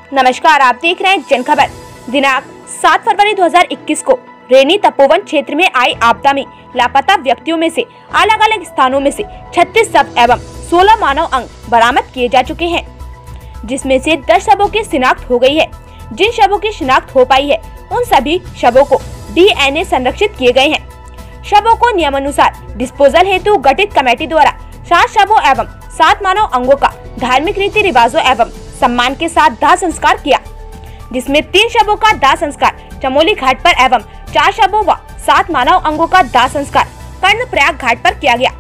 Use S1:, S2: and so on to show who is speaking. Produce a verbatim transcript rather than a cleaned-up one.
S1: नमस्कार, आप देख रहे हैं जन खबर। दिनांक सात फरवरी दो हज़ार इक्कीस को रेनी तपोवन क्षेत्र में आई आपदा में लापता व्यक्तियों में से अलग अलग स्थानों में से छत्तीस शव एवं सोलह मानव अंग बरामद किए जा चुके हैं, जिसमें से दस शवों की शिनाख्त हो गई है। जिन शवों की शिनाख्त हो पाई है उन सभी शवों को डी एन ए संरक्षित किए गए हैं। शवों को नियमानुसार डिस्पोजल हेतु गठित कमेटी द्वारा सात शवों एवं सात मानव अंगों का धार्मिक रीति रिवाजों एवं सम्मान के साथ दाह संस्कार किया, जिसमें तीन शवों का दाह संस्कार चमोली घाट पर एवं चार शवों व सात मानव अंगों का दाह संस्कार कर्णप्रयाग घाट पर किया गया।